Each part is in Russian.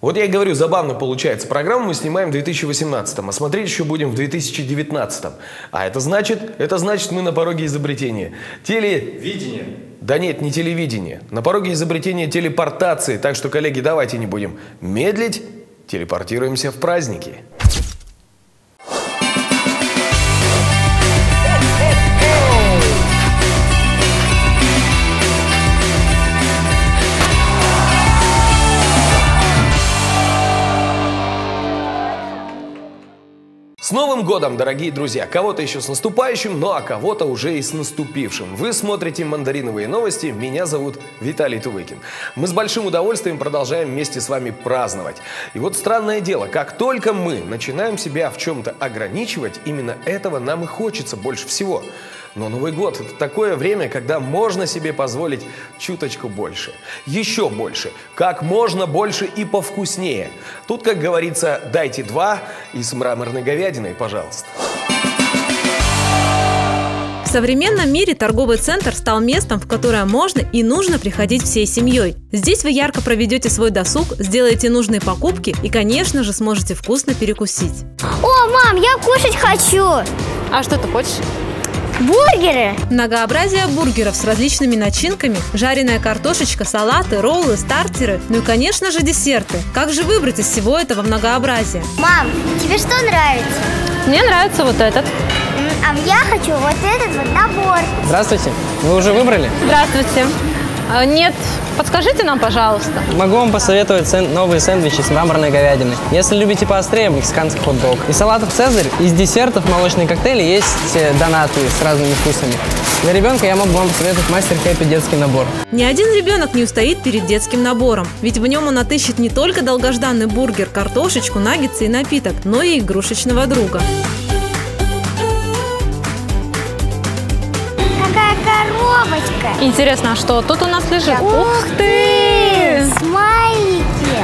Вот я и говорю, забавно получается. Программу мы снимаем в 2018-м, а смотреть еще будем в 2019-м. А это значит мы на пороге изобретения. Видение. Да нет, не телевидение. На пороге изобретения телепортации. Так что, коллеги, давайте не будем медлить, телепортируемся в праздники. С Новым годом, дорогие друзья! Кого-то еще с наступающим, ну а кого-то уже и с наступившим. Вы смотрите «Мандариновые новости», меня зовут Виталий Тувыкин. Мы с большим удовольствием продолжаем вместе с вами праздновать. И вот странное дело, как только мы начинаем себя в чем-то ограничивать, именно этого нам и хочется больше всего. Но Новый год – это такое время, когда можно себе позволить чуточку больше. Еще больше. Как можно больше и повкуснее. Тут, как говорится, дайте два и с мраморной говядиной, пожалуйста. В современном мире торговый центр стал местом, в которое можно и нужно приходить всей семьей. Здесь вы ярко проведете свой досуг, сделаете нужные покупки и, конечно же, сможете вкусно перекусить. О, мам, я кушать хочу! А что ты хочешь? Бургеры! Многообразие бургеров с различными начинками, жареная картошечка, салаты, роллы, стартеры, ну и, конечно же, десерты. Как же выбрать из всего этого многообразия? Мам, тебе что нравится? Мне нравится вот этот. А я хочу вот этот вот набор. Здравствуйте. Вы уже выбрали? Здравствуйте. Нет, подскажите нам, пожалуйста. Могу вам посоветовать новые сэндвичи с мраморной говядиной. Если любите поострее, мексиканский хот-дог. Из салатов «Цезарь», из десертов молочные коктейли есть донаты с разными вкусами. Для ребенка я могу вам посоветовать Мастер Хэппи детский набор. Ни один ребенок не устоит перед детским набором, ведь в нем он отыщет не только долгожданный бургер, картошечку, наггетсы и напиток, но и игрушечного друга. Коробочка. Интересно, а что тут у нас лежит? Ух ты! Смайлики!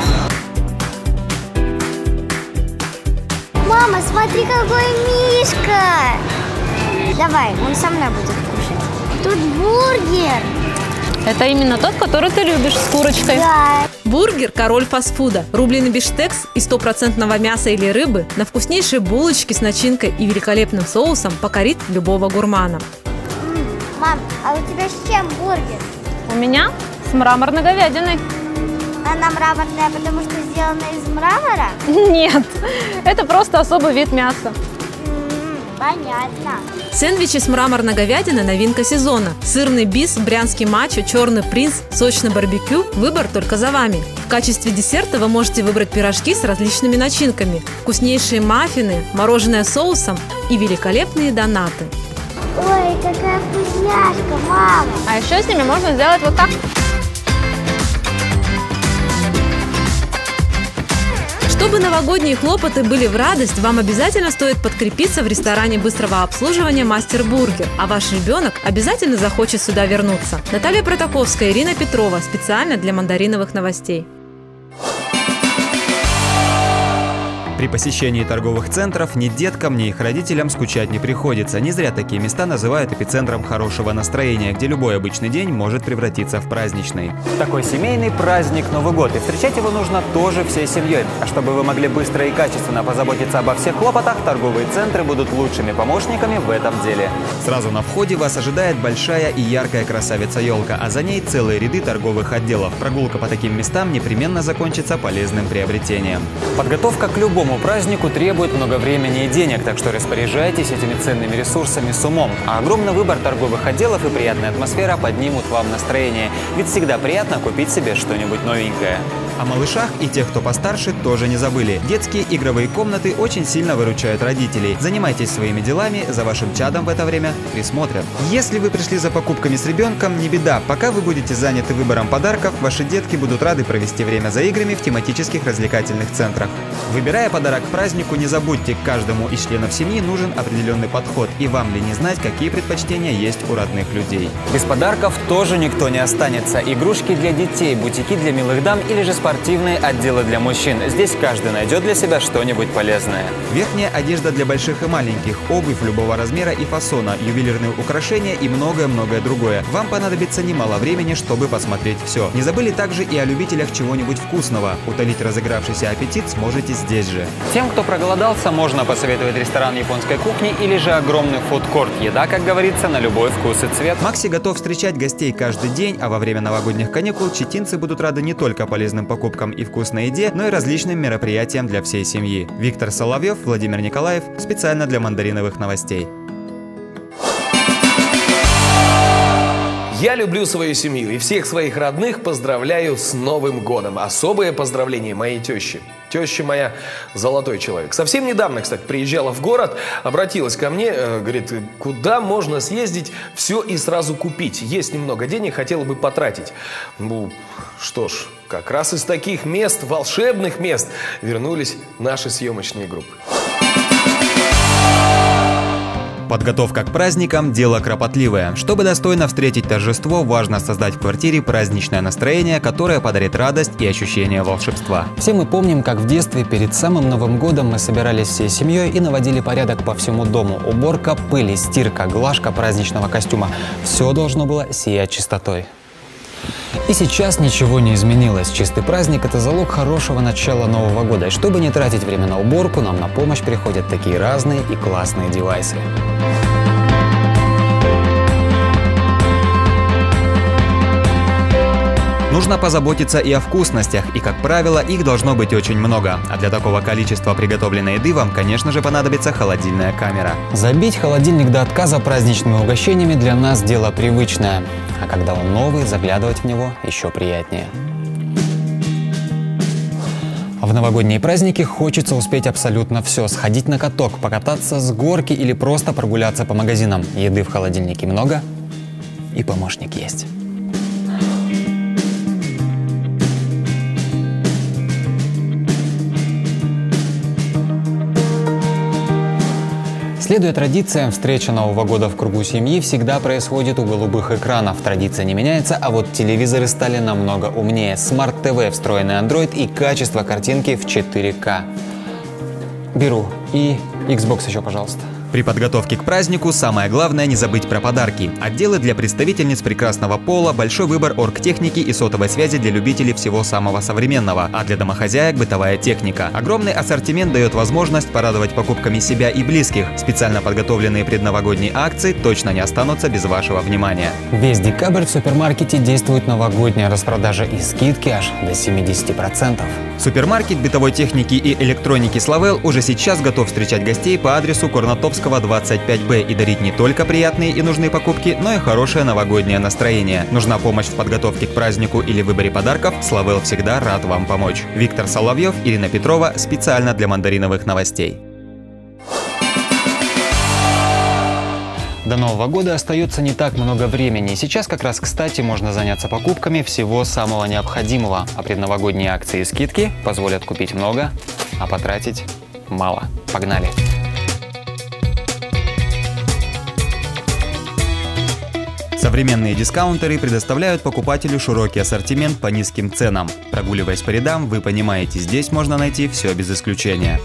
Мама, смотри, какой мишка! Давай, он со мной будет кушать. Тут бургер. Это именно тот, который ты любишь, с курочкой. Да. Бургер – король фастфуда. Рубленый бифштекс из 100% мяса или рыбы на вкуснейшей булочке с начинкой и великолепным соусом покорит любого гурмана. Мам, а у тебя с чем бургер? У меня с мраморной говядиной. Она мраморная, потому что сделана из мрамора? Нет, это просто особый вид мяса. Понятно. Сэндвичи с мраморной говядиной – новинка сезона. Сырный бис, брянский мачо, черный принц, сочный барбекю – выбор только за вами. В качестве десерта вы можете выбрать пирожки с различными начинками, вкуснейшие маффины, мороженое соусом и великолепные донаты. Ой, какая вкусняшка, мама! А еще с ними можно сделать вот так. Чтобы новогодние хлопоты были в радость, вам обязательно стоит подкрепиться в ресторане быстрого обслуживания «Мастер Бургер», а ваш ребенок обязательно захочет сюда вернуться. Наталья Протаковская, Ирина Петрова. Специально для «Мандариновых новостей». При посещении торговых центров ни деткам, ни их родителям скучать не приходится. Не зря такие места называют эпицентром хорошего настроения, где любой обычный день может превратиться в праздничный. Такой семейный праздник Новый год, и встречать его нужно тоже всей семьей. А чтобы вы могли быстро и качественно позаботиться обо всех хлопотах, торговые центры будут лучшими помощниками в этом деле. Сразу на входе вас ожидает большая и яркая красавица-елка, а за ней целые ряды торговых отделов. Прогулка по таким местам непременно закончится полезным приобретением. Подготовка к любому празднику требует много времени и денег, так что распоряжайтесь этими ценными ресурсами с умом. А огромный выбор торговых отделов и приятная атмосфера поднимут вам настроение. Ведь всегда приятно купить себе что-нибудь новенькое. О малышах и тех, кто постарше, тоже не забыли. Детские игровые комнаты очень сильно выручают родителей. Занимайтесь своими делами, за вашим чадом в это время присмотрят. Если вы пришли за покупками с ребенком, не беда. Пока вы будете заняты выбором подарков, ваши детки будут рады провести время за играми в тематических развлекательных центрах. Выбирая подарок к празднику, не забудьте, каждому из членов семьи нужен определенный подход, и вам ли не знать, какие предпочтения есть у родных людей. Без подарков тоже никто не останется. Игрушки для детей, бутики для милых дам или же спортивные спортивные отделы для мужчин. Здесь каждый найдет для себя что-нибудь полезное. Верхняя одежда для больших и маленьких, обувь любого размера и фасона, ювелирные украшения и многое-многое другое. Вам понадобится немало времени, чтобы посмотреть все. Не забыли также и о любителях чего-нибудь вкусного. Утолить разыгравшийся аппетит сможете здесь же. Тем, кто проголодался, можно посоветовать ресторан японской кухни или же огромный фудкорт. Еда, как говорится, на любой вкус и цвет. Макси готов встречать гостей каждый день, а во время новогодних каникул читинцы будут рады не только полезным покупкам и вкусной еде, но и различным мероприятиям для всей семьи. Виктор Соловьев, Владимир Николаев. Специально для мандариновых новостей. Я люблю свою семью и всех своих родных поздравляю с Новым годом. Особое поздравление моей теще. Теща моя золотой человек. Совсем недавно, кстати, приезжала в город, обратилась ко мне, говорит, куда можно съездить, все и сразу купить. Есть немного денег, хотела бы потратить. Ну, что ж, как раз из таких мест, волшебных мест, вернулись наши съемочные группы. Подготовка к праздникам – дело кропотливое. Чтобы достойно встретить торжество, важно создать в квартире праздничное настроение, которое подарит радость и ощущение волшебства. Все мы помним, как в детстве перед самым Новым годом мы собирались всей семьей и наводили порядок по всему дому. Уборка пыли, стирка, глажка праздничного костюма – все должно было сиять чистотой. И сейчас ничего не изменилось. Чистый праздник – это залог хорошего начала Нового года. И чтобы не тратить время на уборку, нам на помощь приходят такие разные и классные девайсы. Нужно позаботиться и о вкусностях, и, как правило, их должно быть очень много. А для такого количества приготовленной еды вам, конечно же, понадобится холодильная камера. Забить холодильник до отказа праздничными угощениями для нас дело привычное. А когда он новый, заглядывать в него еще приятнее. В новогодние праздники хочется успеть абсолютно все. Сходить на каток, покататься с горки или просто прогуляться по магазинам. Еды в холодильнике много, и помощник есть. Следуя традициям, встреча Нового года в кругу семьи всегда происходит у голубых экранов. Традиция не меняется, а вот телевизоры стали намного умнее. Smart TV, встроенный Android и качество картинки в 4К. Беру. И Xbox еще, пожалуйста. При подготовке к празднику самое главное не забыть про подарки. Отделы для представительниц прекрасного пола, большой выбор оргтехники и сотовой связи для любителей всего самого современного, а для домохозяек бытовая техника. Огромный ассортимент дает возможность порадовать покупками себя и близких. Специально подготовленные предновогодние акции точно не останутся без вашего внимания. Весь декабрь в супермаркете действует новогодняя распродажа и скидки аж до 70%. Супермаркет бытовой техники и электроники Славел уже сейчас готов встречать гостей по адресу Корнатовского 25Б и дарить не только приятные и нужные покупки, но и хорошее новогоднее настроение. Нужна помощь в подготовке к празднику или выборе подарков? Славел всегда рад вам помочь. Виктор Соловьев, Ирина Петрова. Специально для мандариновых новостей. До Нового года остается не так много времени. Сейчас как раз, кстати, можно заняться покупками всего самого необходимого. А предновогодние акции и скидки позволят купить много, а потратить мало. Погнали! Современные дискаунтеры предоставляют покупателю широкий ассортимент по низким ценам. Прогуливаясь по рядам, вы понимаете, здесь можно найти все без исключения.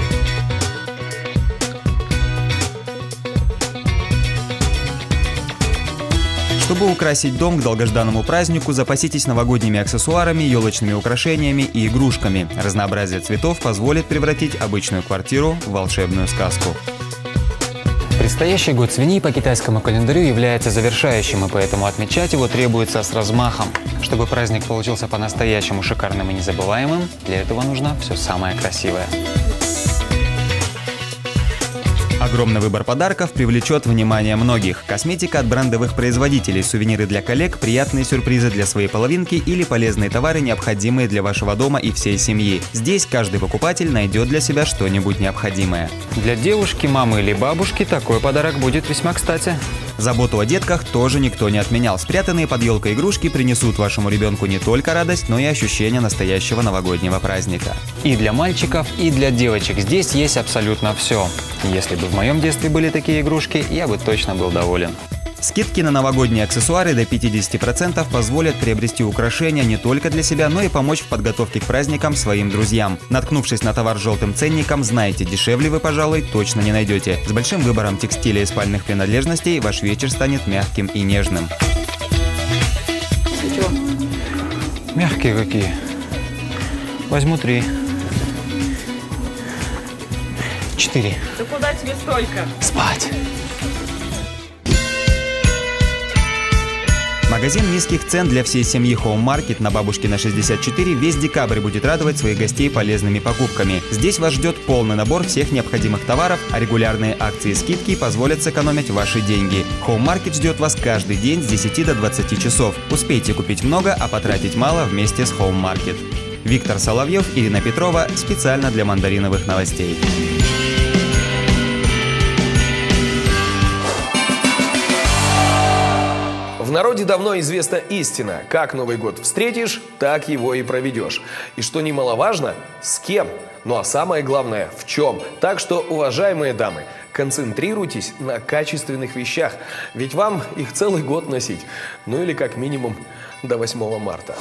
Чтобы украсить дом к долгожданному празднику, запаситесь новогодними аксессуарами, елочными украшениями и игрушками. Разнообразие цветов позволит превратить обычную квартиру в волшебную сказку. Предстоящий год свиньи по китайскому календарю является завершающим, и поэтому отмечать его требуется с размахом. Чтобы праздник получился по-настоящему шикарным и незабываемым, для этого нужно все самое красивое. Огромный выбор подарков привлечет внимание многих. Косметика от брендовых производителей, сувениры для коллег, приятные сюрпризы для своей половинки или полезные товары, необходимые для вашего дома и всей семьи. Здесь каждый покупатель найдет для себя что-нибудь необходимое. Для девушки, мамы или бабушки такой подарок будет весьма кстати. Заботу о детках тоже никто не отменял. Спрятанные под елкой игрушки принесут вашему ребенку не только радость, но и ощущение настоящего новогоднего праздника. И для мальчиков, и для девочек здесь есть абсолютно все. Если бы в моем детстве были такие игрушки, я бы точно был доволен. Скидки на новогодние аксессуары до 50% позволят приобрести украшения не только для себя, но и помочь в подготовке к праздникам своим друзьям. Наткнувшись на товар с желтым ценником, знайте, дешевле вы, пожалуй, точно не найдете. С большим выбором текстиля и спальных принадлежностей ваш вечер станет мягким и нежным. Мягкие какие. Возьму 3. 4. Да куда тебе столько? Спать. Магазин низких цен для всей семьи Home Market на Бабушкина 64 весь декабрь будет радовать своих гостей полезными покупками. Здесь вас ждет полный набор всех необходимых товаров, а регулярные акции и скидки позволят сэкономить ваши деньги. Home Market ждет вас каждый день с 10 до 20 часов. Успейте купить много, а потратить мало вместе с Home Market. Виктор Соловьев, Ирина Петрова. Специально для мандариновых новостей. В народе давно известна истина: как Новый год встретишь, так его и проведешь. И что немаловажно, с кем. Ну а самое главное, в чем. Так что, уважаемые дамы, концентрируйтесь на качественных вещах, ведь вам их целый год носить. Ну или как минимум до 8 марта.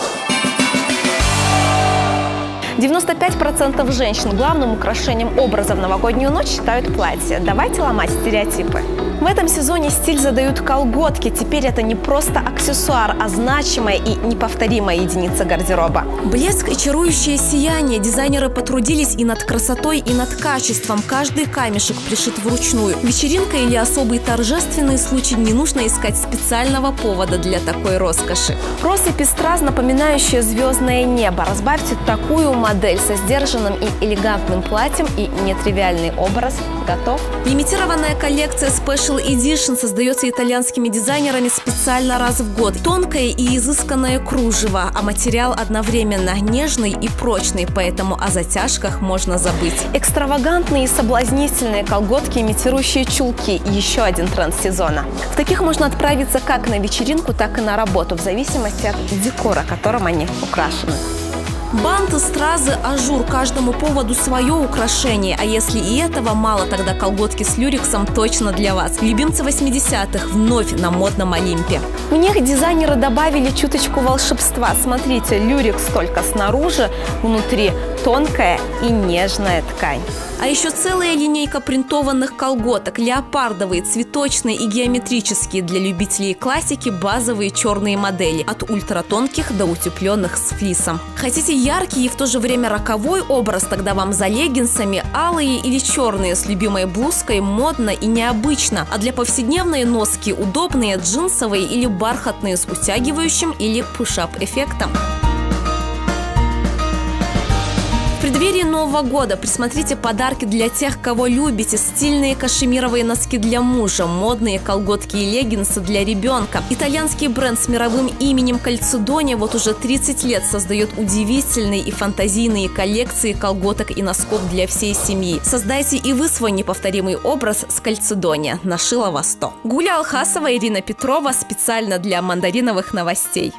95% женщин главным украшением образа в новогоднюю ночь считают платье. Давайте ломать стереотипы. В этом сезоне стиль задают колготки. Теперь это не просто аксессуар, а значимая и неповторимая единица гардероба. Блеск и чарующее сияние. Дизайнеры потрудились и над красотой, и над качеством. Каждый камешек пришит вручную. Вечеринка или особый торжественный случай, не нужно искать специального повода для такой роскоши. Россыпь страз, напоминающая звездное небо. Разбавьте такую модель со сдержанным и элегантным платьем, и нетривиальный образ готов. Лимитированная коллекция Special Edition создается итальянскими дизайнерами специально раз в год. Тонкое и изысканное кружево, а материал одновременно нежный и прочный, поэтому о затяжках можно забыть. Экстравагантные и соблазнительные колготки, имитирующие чулки – еще один тренд сезона. В таких можно отправиться как на вечеринку, так и на работу, в зависимости от декора, которым они украшены. Банты, стразы, ажур. Каждому поводу свое украшение. А если и этого мало, тогда колготки с люрексом точно для вас. Любимцы 80-х вновь на модном Олимпе. В них дизайнеры добавили чуточку волшебства. Смотрите, люрекс только снаружи, внутри тонкая и нежная ткань. А еще целая линейка принтованных колготок. Леопардовые, цветочные и геометрические. Для любителей классики базовые черные модели. От ультратонких до утепленных с флисом. Хотите яркий и в то же время роковой образ? Тогда вам за леггинсами алые или черные с любимой блузкой модно и необычно. А для повседневной носки удобные джинсовые или бархатные с утягивающим или пуш-ап эффектом. В преддверии Нового года присмотрите подарки для тех, кого любите. Стильные кашемировые носки для мужа, модные колготки и леггинсы для ребенка. Итальянский бренд с мировым именем Кальцедония вот уже 30 лет создает удивительные и фантазийные коллекции колготок и носков для всей семьи. Создайте и вы свой неповторимый образ с Кальцедония. Нашила вас 100. Гуля Алхасова, Ирина Петрова. Специально для мандариновых новостей.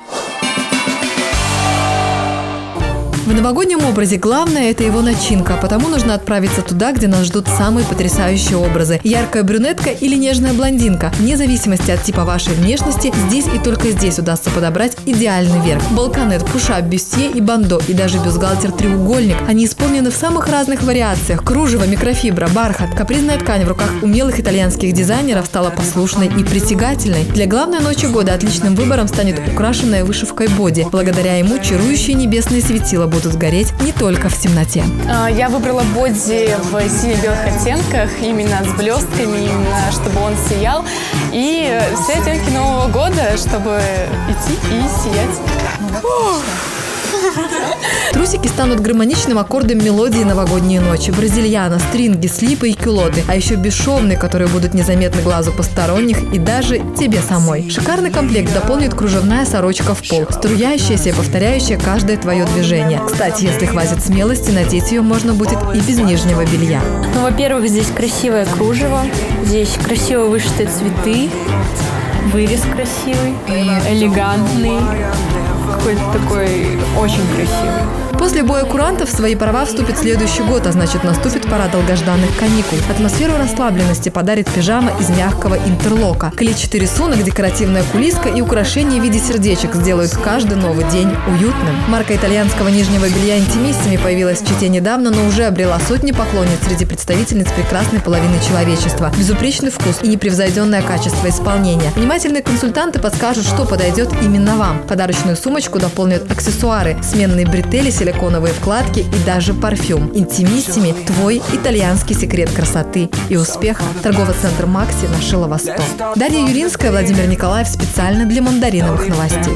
В новогоднем образе главное – это его начинка, потому нужно отправиться туда, где нас ждут самые потрясающие образы. Яркая брюнетка или нежная блондинка. Вне зависимости от типа вашей внешности, здесь и только здесь удастся подобрать идеальный верх. Балконет, пушап, бюстье и бандо, и даже бюстгальтер-треугольник. Они исполнены в самых разных вариациях. Кружево, микрофибра, бархат. Капризная ткань в руках умелых итальянских дизайнеров стала послушной и притягательной. Для главной ночи года отличным выбором станет украшенная вышивкой боди. Благодаря ему чарующие небесные светила будут гореть не только в темноте. Я выбрала боди в сине-белых оттенках, именно с блестками, именно чтобы он сиял. И все оттенки Нового года, чтобы идти и сиять. Трусики станут гармоничным аккордом мелодии новогодней ночи. Бразильяна, стринги, слипы и кюлоты. А еще бесшовные, которые будут незаметны глазу посторонних и даже тебе самой. Шикарный комплект дополнит кружевная сорочка в пол, струящаяся и повторяющая каждое твое движение. Кстати, если хватит смелости, надеть ее можно будет и без нижнего белья. Ну, во-первых, здесь красивое кружево, здесь красиво вышитые цветы, вырез красивый, элегантный. Какой-то такой очень красивый. После боя курантов в свои права вступит следующий год, а значит наступит пора долгожданных каникул. Атмосферу расслабленности подарит пижама из мягкого интерлока. Клетчатый рисунок, декоративная кулиска и украшения в виде сердечек сделают каждый новый день уютным. Марка итальянского нижнего белья «Интимиссими» появилась в Чите недавно, но уже обрела сотни поклонниц среди представительниц прекрасной половины человечества. Безупречный вкус и непревзойденное качество исполнения. Внимательные консультанты подскажут, что подойдет именно вам. Подарочную сумочку дополнят аксессуары, сменные бретели, силиконовые вкладки и даже парфюм. «Интимиссими» – твой итальянский секрет красоты и успеха. Торговый центр «Макси» на Шилова 100. Дарья Юринская, Владимир Николаев специально для мандариновых новостей.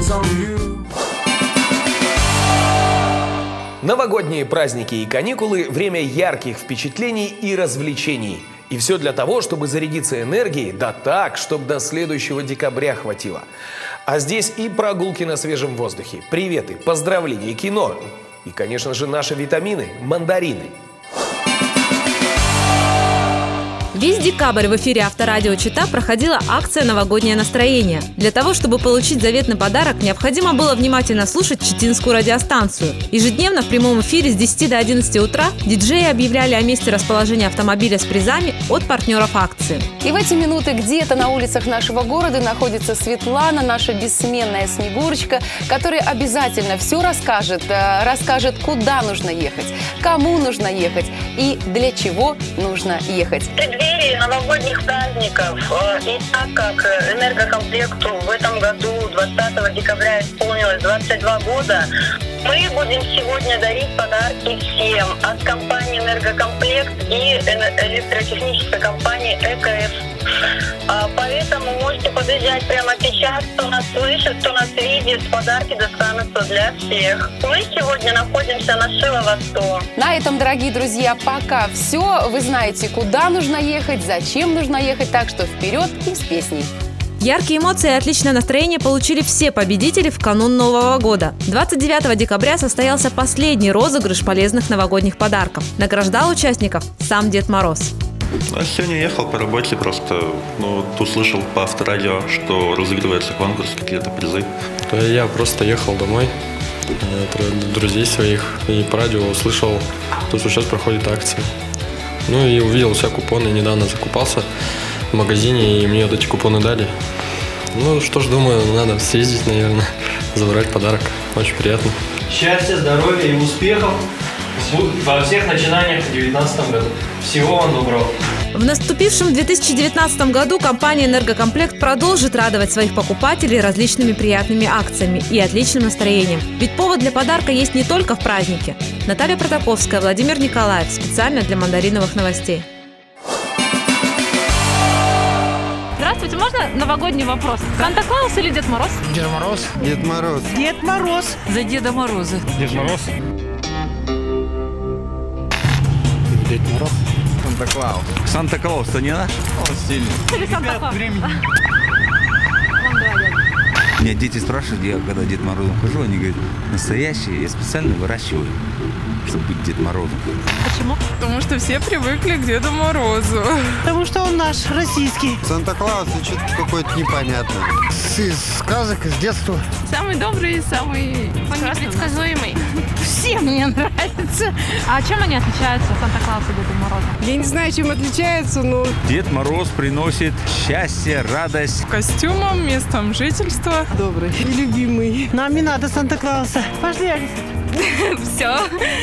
Новогодние праздники и каникулы – время ярких впечатлений и развлечений. И все для того, чтобы зарядиться энергией, да так, чтобы до следующего декабря хватило. А здесь и прогулки на свежем воздухе, приветы, поздравления, кино и, конечно же, наши витамины – мандарины. Весь декабрь в эфире Авторадио Чита проходила акция «Новогоднее настроение». Для того, чтобы получить заветный подарок, необходимо было внимательно слушать читинскую радиостанцию. Ежедневно в прямом эфире с 10 до 11 утра диджеи объявляли о месте расположения автомобиля с призами от партнеров акции. И в эти минуты где-то на улицах нашего города находится Светлана, наша бессменная Снегурочка, которая обязательно все расскажет, куда нужно ехать, кому нужно ехать и для чего нужно ехать. В преддверии новогодних праздников и так как энергокомплекту в этом году 20 декабря исполнилось 22 года, мы будем сегодня дарить подарки всем от компании «Энергокомплект» и электротехнической компании «ЭКФ». Поэтому можете подъезжать прямо сейчас, кто нас слышит, кто нас видит, подарки достанутся для всех. Мы сегодня находимся на Шилова 100. На этом, дорогие друзья, пока все. Вы знаете, куда нужно ехать, зачем нужно ехать, так что вперед и с песней. Яркие эмоции и отличное настроение получили все победители в канун Нового года. 29 декабря состоялся последний розыгрыш полезных новогодних подарков. Награждал участников сам Дед Мороз. Я сегодня ехал по работе, просто услышал по Авторадио, что разыгрывается конкурс, какие-то призы. Я просто ехал домой, друзей своих, и по радио услышал, что сейчас проходит акция. И увидел все купоны, недавно закупался в магазине, и мне вот эти купоны дали. Что ж, думаю, надо съездить, наверное, забрать подарок. Очень приятно. Счастья, здоровья и успехов во всех начинаниях в 2019 году. Всего вам доброго. В наступившем 2019 году компания «Энергокомплект» продолжит радовать своих покупателей различными приятными акциями и отличным настроением. Ведь повод для подарка есть не только в празднике. Наталья Протаковская, Владимир Николаев. Специально для мандариновых новостей. Здравствуйте, можно новогодний вопрос? Санта-Клаус или Дед Мороз? Дед Мороз. Дед Мороз. Дед Мороз. За Деда Мороза. Дед Мороз. Дед Мороз. Санта-Клаус. Санта-Клаус-то не наш? Он сильный. Или Санта-Клаус? Меня дети спрашивают, я когда Дед Морозом хожу, они говорят, настоящий, я специально выращиваю, чтобы быть Дед Морозом. Почему? Потому что все привыкли к Деду Морозу. Потому что он наш, российский. Санта-Клаус, что-то какое-то непонятное. Из сказок, из детства. Самый добрый и самый непредсказуемый. Все мне нравятся. А чем они отличаются, Санта-Клаус и Деда Мороза? Я не знаю, чем отличаются, но... Дед Мороз приносит счастье, радость. Костюмом, местом жительства. Добрый и любимый. Нам не надо Санта-Клауса. Пошли, Алиса. Все.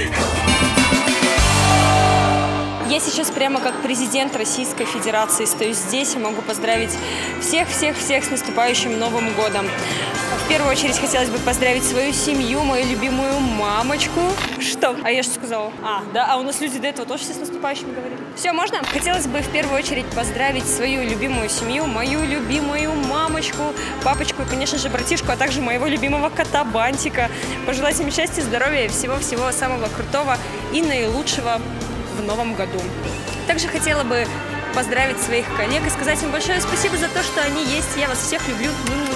Я сейчас прямо как президент Российской Федерации стою здесь и могу поздравить всех с наступающим Новым годом. В первую очередь хотелось бы поздравить свою семью, мою любимую мамочку. Что? А я что сказала? А у нас люди до этого тоже все с наступающим говорили. Все, можно? Хотелось бы в первую очередь поздравить свою любимую семью, мою любимую мамочку, папочку и, конечно же, братишку, а также моего любимого кота Бантика. Пожелать им счастья, здоровья и всего-всего самого крутого и наилучшего в новом году. Также хотела бы поздравить своих коллег и сказать им большое спасибо за то, что они есть. Я вас всех люблю.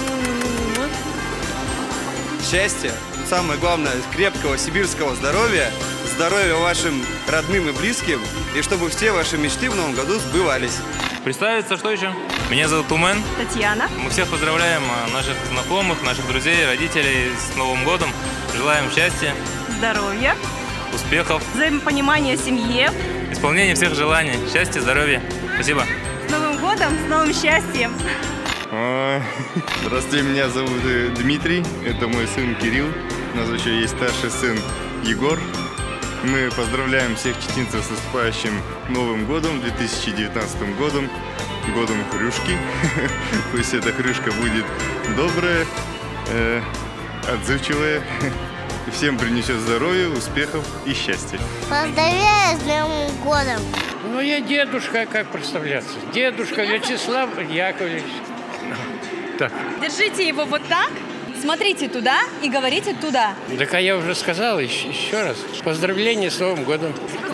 Счастья, самое главное, крепкого сибирского здоровья, здоровья вашим родным и близким, и чтобы все ваши мечты в новом году сбывались. Представиться, что еще? Меня зовут Тумен. Татьяна. Мы всех поздравляем наших знакомых, наших друзей, родителей с Новым годом. Желаем счастья, здоровья, Успехов. взаимопонимания в семье. Исполнение всех желаний. Счастья, здоровья. Спасибо. С Новым годом, с новым счастьем. Здравствуйте, меня зовут Дмитрий, это мой сын Кирилл, у нас еще есть старший сын Егор. Мы поздравляем всех читинцев с наступающим Новым годом, 2019 годом, годом хрюшки. Пусть эта хрюшка будет добрая, отзывчивая, и всем принесет здоровья, успехов и счастья. Поздравляю с Новым годом! Ну, я дедушка, как представляться? Дедушка Вячеслав Яковлевич. Так. Держите его вот так, смотрите туда и говорите туда. Так, а я уже сказал, еще раз. Поздравления с Новым годом.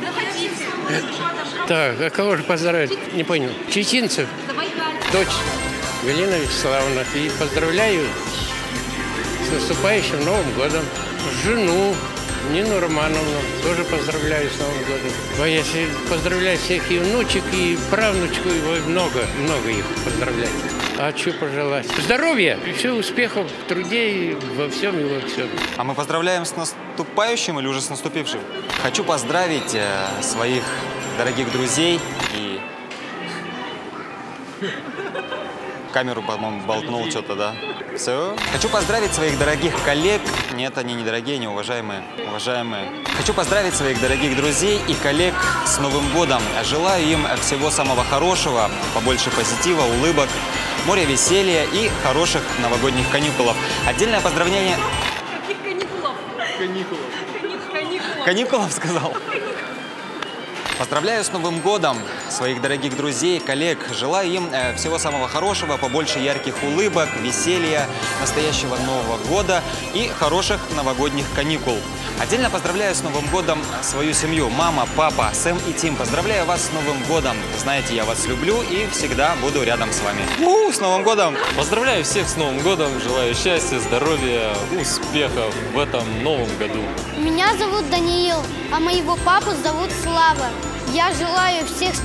Так, а кого же поздравить? Не понял. Чеченцев, дочь Галина Вячеславовна. И поздравляю с наступающим Новым годом. Жену Нину Романовну тоже поздравляю с Новым годом. Я поздравляю всех и внучек, и правнучку, и много их поздравляю. А что пожелать? Здоровья, и все, успехов в труде, и во всем, и во всем. А мы поздравляем с наступающим или уже с наступившим? Хочу поздравить своих дорогих друзей и... Камеру, по-моему, болтнул что-то, да? Все. Хочу поздравить своих дорогих коллег. Нет, они не дорогие, не уважаемые. Уважаемые. Хочу поздравить своих дорогих друзей и коллег с Новым годом. Желаю им всего самого хорошего, побольше позитива, улыбок, моря веселья и хороших новогодних каникулов. Отдельное поздравление... Каких каникулов? Каникулов. Каникулов сказал? Поздравляю с Новым годом своих дорогих друзей, коллег. Желаю им всего самого хорошего, побольше ярких улыбок, веселья, настоящего Нового года и хороших новогодних каникул. Отдельно поздравляю с Новым годом свою семью. Мама, папа, Сэм и Тим. Поздравляю вас с Новым годом. Знаете, я вас люблю и всегда буду рядом с вами. С Новым годом! Поздравляю всех с Новым годом. Желаю счастья, здоровья, успехов в этом новом году. Меня зовут Даниил, а моего папу зовут Слава. Я желаю всех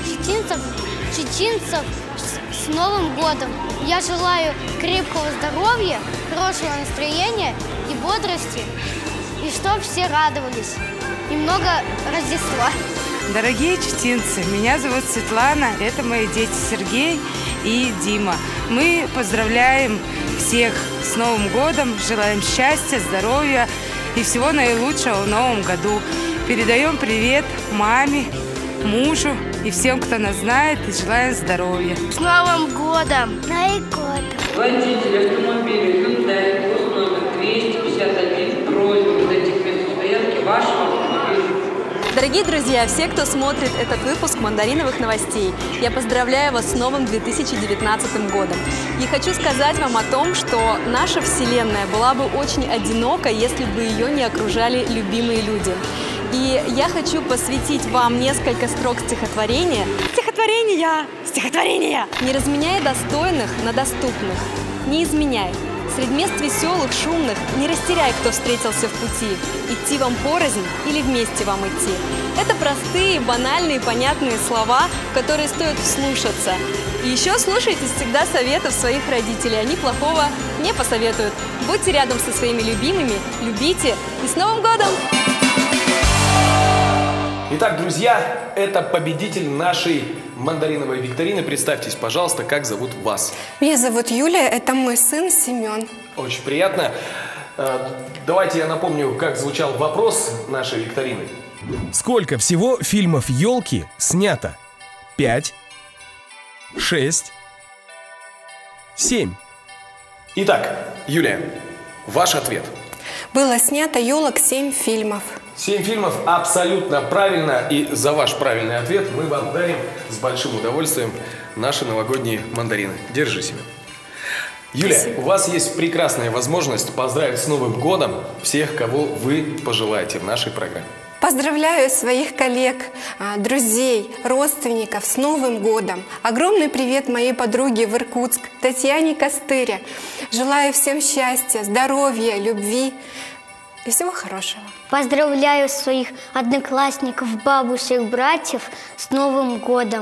чеченцев с Новым годом. Я желаю крепкого здоровья, хорошего настроения и бодрости. И чтобы все радовались. И много Рождества. Дорогие чеченцы, меня зовут Светлана. Это мои дети Сергей и Дима. Мы поздравляем всех с Новым годом. Желаем счастья, здоровья и всего наилучшего в Новом году. Передаем привет маме, мужу и всем, кто нас знает, и желаем здоровья. С Новым годом! Новый год! Водитель автомобиля Hyundai, гост номер 251, просьба подойти к месту стоянки вашего автомобиля. Дорогие друзья, все, кто смотрит этот выпуск «Мандариновых новостей», я поздравляю вас с новым 2019 годом. И хочу сказать вам о том, что наша Вселенная была бы очень одинока, если бы ее не окружали любимые люди. И я хочу посвятить вам несколько строк стихотворения. Стихотворения! Не разменяй достойных на доступных, не изменяй. Средь мест веселых, шумных, не растеряй, кто встретился в пути. Идти вам порознь или вместе вам идти. Это простые, банальные, понятные слова, в которые стоит вслушаться. И еще слушайтесь всегда советов своих родителей, они плохого не посоветуют. Будьте рядом со своими любимыми, любите и с Новым годом! Итак, друзья, это победитель нашей мандариновой викторины. Представьтесь, пожалуйста, как зовут вас? Меня зовут Юлия, это мой сын Семен. Очень приятно. Давайте я напомню, как звучал вопрос нашей викторины. Сколько всего фильмов «Елки» снято? 5, 6, 7. Итак, Юлия, ваш ответ. Было снято «Елок» 7 фильмов. 7 фильмов абсолютно правильно, и за ваш правильный ответ мы вам дарим с большим удовольствием наши новогодние мандарины. Держи себя. Юлия, спасибо. У вас есть прекрасная возможность поздравить с Новым годом всех, кого вы пожелаете в нашей программе. Поздравляю своих коллег, друзей, родственников с Новым годом. Огромный привет моей подруге в Иркутск, Татьяне Костыре. Желаю всем счастья, здоровья, любви и всего хорошего. Поздравляю своих одноклассников, бабушек, братьев с Новым годом.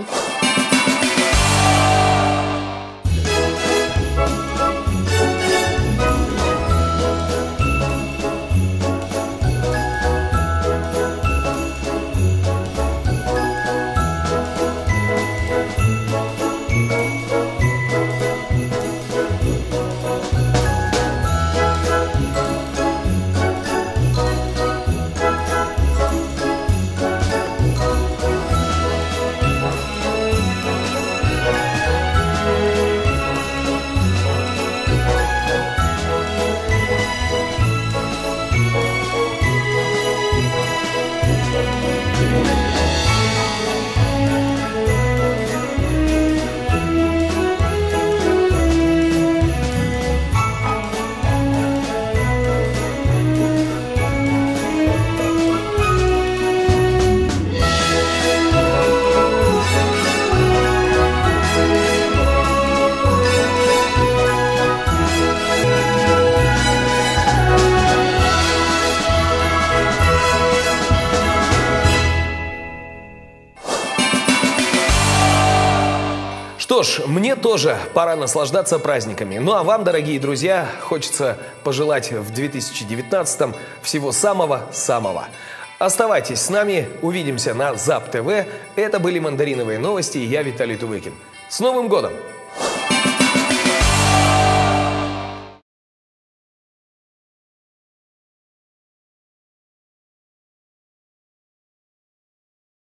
Что ж, мне тоже пора наслаждаться праздниками. Ну а вам, дорогие друзья, хочется пожелать в 2019-м всего самого-самого. Оставайтесь с нами, увидимся на ЗАП ТВ. Это были мандариновые новости, и я Виталий Тувыкин. С Новым годом!